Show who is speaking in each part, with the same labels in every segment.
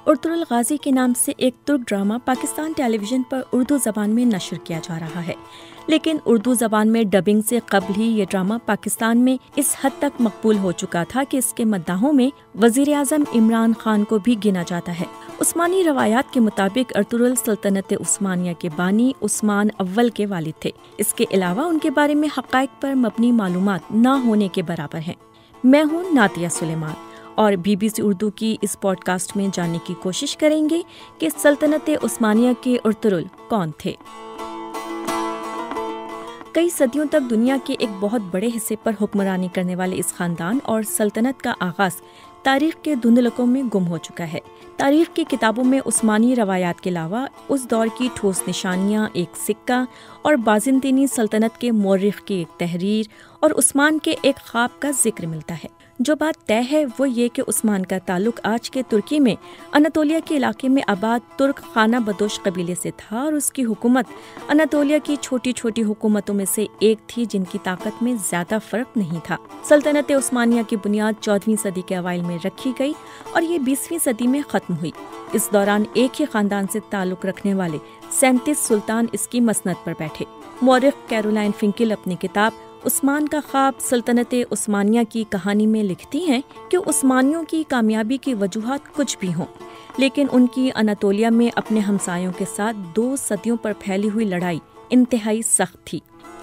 Speaker 1: Ertugrul Ghazi کے نام سے ایک ترک ڈرامہ پاکستان ٹیلی ویژن پر اردو زبان میں نشر کیا جا رہا ہے، لیکن اردو زبان میں ڈبنگ سے قبل ہی یہ ڈرامہ پاکستان میں اس حد تک مقبول ہو چکا تھا کہ اس کے مداحوں میں وزیر اعظم عمران خان کو بھی گنا جاتا ہے۔ عثمانی روایات کے مطابق ارطغرل سلطنت عثمانیہ کے بانی عثمان اول کے والد تھے۔ اس کے علاوہ ان کے بارے میں حقائق پر مبنی معلومات نہ ہونے کے برابر ہیں۔ میں ہوں ناتیہ سلیمان اور BBC اردو کی اس پوڈ کاسٹ میں جاننے کی کوشش کریں گے کہ سلطنت عثمانیہ کے ارطغرل کون تھے۔ کئی صدیوں تک دنیا کے ایک بہت بڑے حصے پر حکمرانی کرنے والے اس خاندان اور سلطنت کا آغاز تاریخ کے دھندلکوں میں گم ہو چکا ہے۔ تاریخ کی کتابوں میں عثمانی روایات کے علاوہ اس دور کی ٹھوس نشانیاں، ایک سکہ اور بازنطینی سلطنت کے مورخ کی ایک تحریر اور عثمان کے ایک خواب کا ذکر ملتا ہے۔ جو بات طے ہے وہ یہ کہ عثمان کا تعلق آج کے ترکی میں اناطولیہ کے علاقے میں آباد ترک خانہ بدوش قبیلے سے تھا اور اس کی حکومت اناطولیہ کی چھوٹی چھوٹی حکومتوں میں سے ایک تھی جن کی طاقت میں زیادہ فرق نہیں تھا۔ سلطنت عثمانیہ کی بنیاد 14ویں صدی کے اوائل میں رکھی گئی اور یہ 20ویں صدی میں ختم ہوئی۔ اس دوران ایک ہی خاندان سے تعلق رکھنے والے 37 سلطان اس کی مسند پر بیٹھے۔ مورخ کیرولائن فنکل اپنی کتاب عثمان کا خواب سلطنت عثمانیہ کی کہانی میں لکھتی ہیں کہ عثمانیوں کی کامیابی کی وجوہات کچھ بھی ہوں، لیکن ان کی اناطولیہ میں اپنے ہمسایوں کے ساتھ 2 صدیوں پر پھیلی ہوئی لڑائی انتہائی سخت تھی۔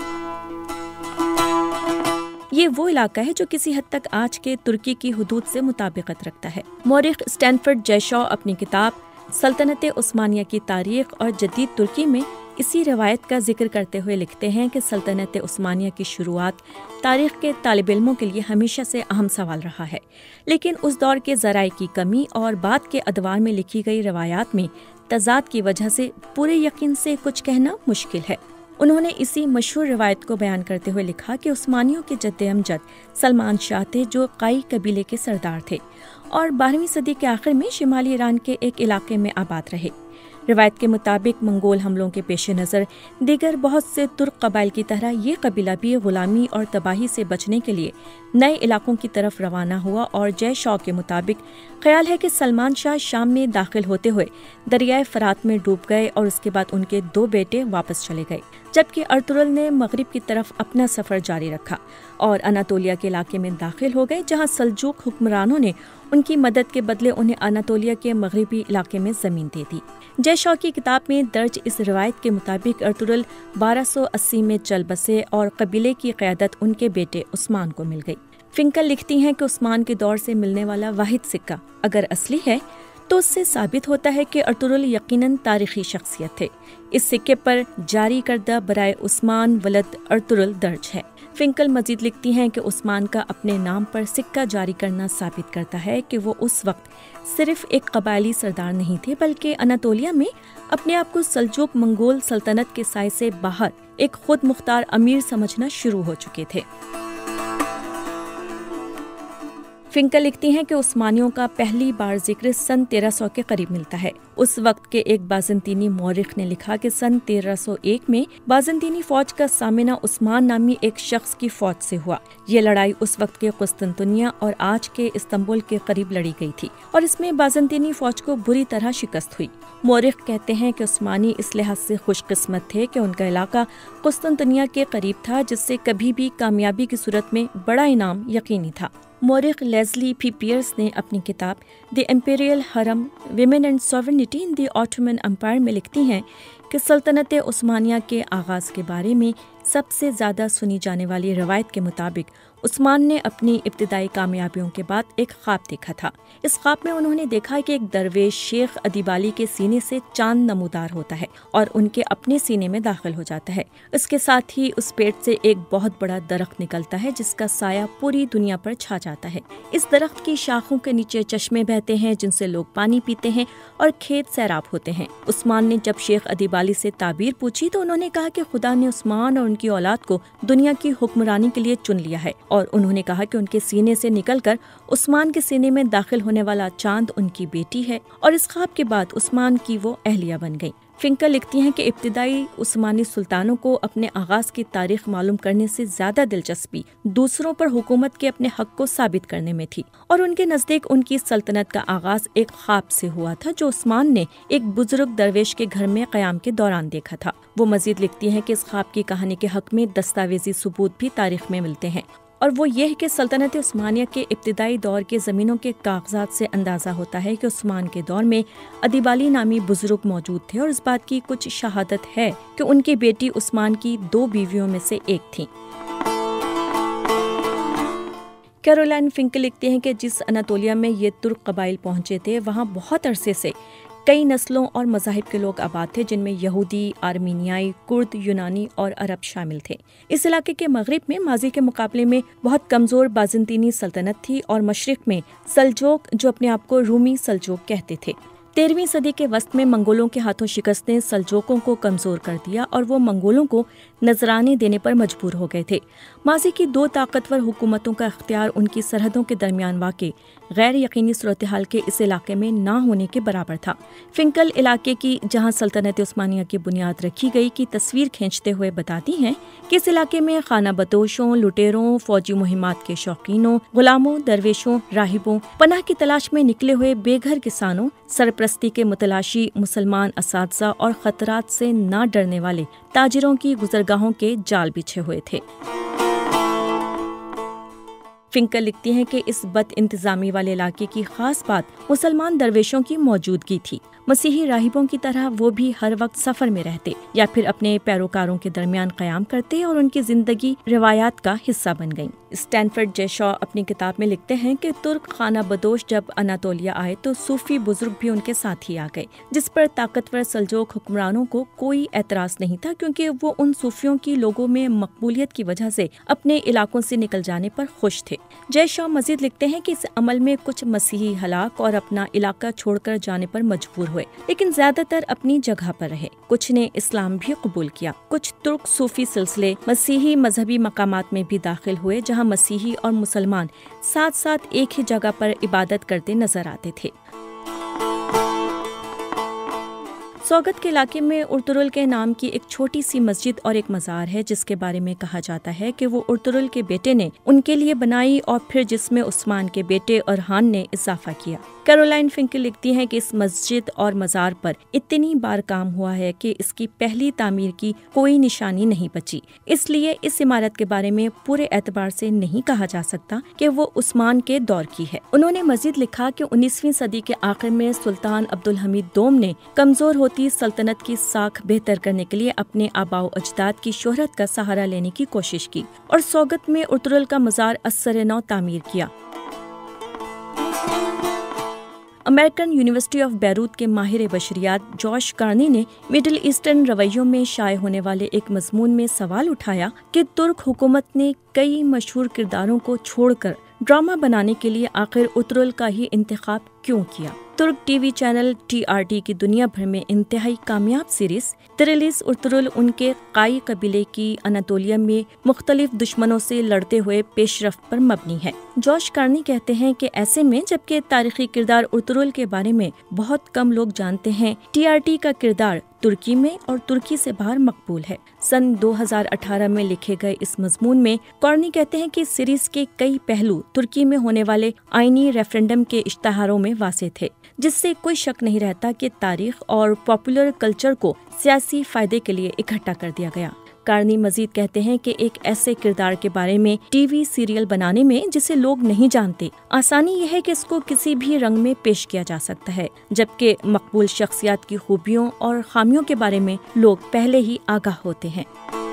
Speaker 1: یہ وہ علاقہ ہے جو کسی حد تک آج کے ترکی کی حدود سے مطابقت رکھتا ہے۔ مورخ اسٹینفورڈ جے شاو اپنی کتاب سلطنت عثمانیہ کی تاریخ اور جدید ترکی میں اسی روایت کا ذکر کرتے ہوئے لکھتے ہیں کہ سلطنت عثمانیہ کی شروعات تاریخ کے طالب علموں کے لیے ہمیشہ سے اہم سوال رہا ہے، لیکن اس دور کے ذرائع کی کمی اور بعد کے ادوار میں لکھی گئی روایات میں تضاد کی وجہ سے پورے یقین سے کچھ کہنا مشکل ہے۔ انہوں نے اسی مشہور روایت کو بیان کرتے ہوئے لکھا کہ عثمانیوں کے جد امجد سلمان شاہ تھے جو قائی قبیلے کے سردار تھے اور 12ویں صدی کے آخر میں شمالی ایران کے ایک علاقے میں آباد رہے۔ روایت کے مطابق منگول حملوں کے پیش نظر دیگر بہت سے ترک قبائل کی طرح یہ قبیلہ بھی غلامی اور تباہی سے بچنے کے لیے نئے علاقوں کی طرف روانہ ہوا، اور جے شاو کے مطابق خیال ہے کہ سلمان شاہ شام میں داخل ہوتے ہوئے دریائے فرات میں ڈوب گئے اور اس کے بعد ان کے 2 بیٹے واپس چلے گئے، جبکہ ارطغرل نے مغرب کی طرف اپنا سفر جاری رکھا اور اناطولیہ کے علاقے میں داخل ہو گئے، جہاں سلجوق حکمرانوں نے ان کی مدد کے بدلے انہیں اناطولیہ کے مغربی علاقے میں زمین دے دی۔ جے شاو کی کتاب میں درج اس روایت کے مطابق ارطغرل 1280 میں چل بسے اور قبیلے کی قیادت ان کے بیٹے عثمان کو مل گئی۔ فنکل لکھتی ہیں کہ عثمان کے دور سے ملنے والا واحد سکہ اگر اصلی ہے تو اس سے ثابت ہوتا ہے کہ ارطغرل یقیناً تاریخی شخصیت تھے۔ اس سکے پر جاری کردہ برائے عثمان ولد ارطغرل درج ہے۔ فنکل مزید لکھتی ہیں کہ عثمان کا اپنے نام پر سکہ جاری کرنا ثابت کرتا ہے کہ وہ اس وقت صرف ایک قبائلی سردار نہیں تھے، بلکہ اناطولیہ میں اپنے آپ کو سلجوق منگول سلطنت کے سائے سے باہر ایک خود مختار امیر سمجھنا شروع ہو چکے تھے۔ فنکل لکھتی ہیں کہ عثمانیوں کا پہلی بار ذکر سن 1300 کے قریب ملتا ہے۔ اس وقت کے ایک بازنطینی مورخ نے لکھا کہ سن 1301 میں بازنطینی فوج کا سامنا عثمان نامی ایک شخص کی فوج سے ہوا۔ یہ لڑائی اس وقت کے قسطنطنیہ اور آج کے استنبول کے قریب لڑی گئی تھی اور اس میں بازنطینی فوج کو بری طرح شکست ہوئی۔ مورخ کہتے ہیں کہ عثمانی اس لحاظ سے خوش قسمت تھے کہ ان کا علاقہ قسطنطنیہ کے قریب تھا، جس سے کبھی بھی کامیابی کی صورت میں بڑا انعام یقینی تھا۔ مورخ لیزلی پی پیئرس نے اپنی کتاب the imperial harem women and sovereignty in the Ottoman empire میں لکھتی ہیں کہ سلطنت عثمانیہ کے آغاز کے بارے میں سب سے زیادہ سنی جانے والی روایت کے مطابق عثمان نے اپنی ابتدائی کامیابیوں کے بعد ایک خواب دیکھا تھا۔ اس خواب میں انہوں نے دیکھا کہ ایک درویش شیخ ادیبالی کے سینے سے چاند نمودار ہوتا ہے اور ان کے اپنے سینے میں داخل ہو جاتا ہے۔ اس کے ساتھ ہی اس پیٹ سے ایک بہت بڑا درخت نکلتا ہے جس کا سایہ پوری دنیا پر چھا جاتا ہے۔ اس درخت کی شاخوں کے نیچے چشمے بہتے ہیں جن سے لوگ پانی پیتے ہیں اور کھیت سیراب ہوتے ہیں۔ عثمان نے جب شیخ ادیبالی سے تعبیر پوچھی تو انہوں نے کہا کہ خدا نے عثمان اور ان کی اولاد کو دنیا کی حکمرانی کے لیے چن لیا ہے، اور انہوں نے کہا کہ ان کے سینے سے نکل کر عثمان کے سینے میں داخل ہونے والا چاند ان کی بیٹی ہے، اور اس خواب کے بعد عثمان کی وہ اہلیہ بن گئی۔ فنکل لکھتی ہیں کہ ابتدائی عثمانی سلطانوں کو اپنے آغاز کی تاریخ معلوم کرنے سے زیادہ دلچسپی دوسروں پر حکومت کے اپنے حق کو ثابت کرنے میں تھی، اور ان کے نزدیک ان کی سلطنت کا آغاز ایک خواب سے ہوا تھا جو عثمان نے ایک بزرگ درویش کے گھر میں قیام کے دوران دیکھا تھا۔ وہ مزید لکھتی ہیں کہ اس خواب کی کہانی کے حق میں دستاویزی ثبوت بھی تاریخ میں ملتے ہیں، اور وہ یہ کہ سلطنت عثمانیہ کے ابتدائی دور کے زمینوں کے کاغذات سے اندازہ ہوتا ہے کہ عثمان کے دور میں ادیب نامی بزرگ موجود تھے، اور اس بات کی کچھ شہادت ہے کہ ان کی بیٹی عثمان کی 2 بیویوں میں سے ایک تھیں۔ کیرولائن فنکل لکھتے ہیں کہ جس اناطولیہ میں یہ ترک قبائل پہنچے تھے وہاں بہت عرصے سے کئی نسلوں اور مذاہب کے لوگ آباد تھے، جن میں یہودی، آرمینیائی، کرد، یونانی اور عرب شامل تھے۔ اس علاقے کے مغرب میں ماضی کے مقابلے میں بہت کمزور بازنطینی سلطنت تھی، اور مشرق میں سلجوق جو اپنے آپ کو رومی سلجوق کہتے تھے۔ 13ویں صدی کے وسط میں منگولوں کے ہاتھوں شکست نے سلجوقوں کو کمزور کر دیا، اور وہ منگولوں کو نذرانے دینے پر مجبور ہو گئے تھے۔ ماضی کی 2 طاقتور حکومتوں کا اختیار ان کی سرحدوں کے درمیان واقع غیر یقینی صورتحال کے اس علاقے میں نہ ہونے کے برابر تھا۔ فنکل علاقے کی جہاں سلطنت عثمانیہ کی بنیاد رکھی گئی کی تصویر کھینچتے ہوئے بتاتی ہیں کہ اس علاقے میں خانہ بدوشوں، لٹیروں، فوجی مہمات کے شوقینوں، غلاموں، درویشوں، راہبوں، پناہ کی تلاش میں نکلے ہوئے بے گھر کسانوں، سرپرستی کے متلاشی مسلمان اساتذہ اور خطرات سے نہ ڈرنے والے تاجروں کی گزرگاہوں کے جال بچھے ہوئے تھے۔ فنکل لکھتی ہیں کہ اس بد انتظامی والے علاقے کی خاص بات مسلمان درویشوں کی موجودگی تھی۔ مسیحی راہبوں کی طرح وہ بھی ہر وقت سفر میں رہتے یا پھر اپنے پیروکاروں کے درمیان قیام کرتے، اور ان کی زندگی روایات کا حصہ بن گئیں۔ اسٹینفرڈ جے شا اپنی کتاب میں لکھتے ہیں کہ ترک خانہ بدوش جب اناطولیہ آئے تو صوفی بزرگ بھی ان کے ساتھ ہی آ گئے، جس پر طاقتور سلجوق حکمرانوں کو کوئی اعتراض نہیں تھا، کیونکہ وہ ان صوفیوں کی لوگوں میں مقبولیت کی وجہ سے اپنے علاقوں سے نکل جانے پر خوش تھے۔ جے شا مزید لکھتے ہیں کہ اس عمل میں کچھ مسیحی ہلاک اور اپنا علاقہ چھوڑ کر جانے پر مجبور ہوئے، لیکن زیادہ تر اپنی جگہ پر رہے۔ کچھ نے اسلام بھی قبول کیا۔ کچھ ترک صوفی سلسلے مسیحی مذہبی مقامات میں بھی داخل ہوئے، جہاں مسیحی اور مسلمان ساتھ ساتھ ایک ہی جگہ پر عبادت کرتے نظر آتے تھے۔ سوگت کے علاقے میں ارطغرل کے نام کی ایک چھوٹی سی مسجد اور ایک مزار ہے، جس کے بارے میں کہا جاتا ہے کہ وہ ارطغرل کے بیٹے نے ان کے لیے بنائی، اور پھر جس میں عثمان کے بیٹے ارحان نے اضافہ کیا۔ کیرولائن فنکل لکھتی ہیں کہ اس مسجد اور مزار پر اتنی بار کام ہوا ہے کہ اس کی پہلی تعمیر کی کوئی نشانی نہیں بچی، اس لیے اس عمارت کے بارے میں پورے اعتبار سے نہیں کہا جا سکتا کہ وہ عثمان کے دور کی ہے۔ انہوں نے مزید لکھا کہ 19ویں صدی کے آخر میں سلطان عبدالحمید دوم نے کمزور ہوتی سلطنت کی ساکھ بہتر کرنے کے لیے اپنے آباء و اجداد کی شہرت کا سہارا لینے کی کوشش کی، اور سوگت میں ارطغرل کا مزار اثر نو تعمیر کیا۔ امریکن یونیورسٹی آف بیروت کے ماہر بشریات جوش کارنی نے مڈل ایسٹرن رویوں میں شائع ہونے والے ایک مضمون میں سوال اٹھایا کہ ترک حکومت نے کئی مشہور کرداروں کو چھوڑ کر ڈرامہ بنانے کے لیے آخر ارطغرل کا ہی انتخاب کیوں کیا۔ ترک ٹی وی چینل TRT کی دنیا بھر میں انتہائی کامیاب سیریز تریلیس ارطغرل ان کے قائی قبیلے کی اناطولیہ میں مختلف دشمنوں سے لڑتے ہوئے پیش رفت پر مبنی ہے۔ جوش کارنی کہتے ہیں کہ ایسے میں جبکہ تاریخی کردار ارطغرل کے بارے میں بہت کم لوگ جانتے ہیں، TRT کا کردار ترکی میں اور ترکی سے باہر مقبول ہے۔ سن 2018 میں لکھے گئے اس مضمون میں کارنی کہتے ہیں کہ سیریز کے کئی پہلو ترکی میں ہونے والے آئینی ریفرنڈم کے اشتہاروں میں واضح تھے، جس سے کوئی شک نہیں رہتا کہ تاریخ اور پاپولر کلچر کو سیاسی فائدے کے لیے اکٹھا کر دیا گیا۔ کارنی مزید کہتے ہیں کہ ایک ایسے کردار کے بارے میں ٹی وی سیریل بنانے میں جسے لوگ نہیں جانتے، آسانی یہ ہے کہ اس کو کسی بھی رنگ میں پیش کیا جا سکتا ہے، جبکہ مقبول شخصیات کی خوبیوں اور خامیوں کے بارے میں لوگ پہلے ہی آگاہ ہوتے ہیں۔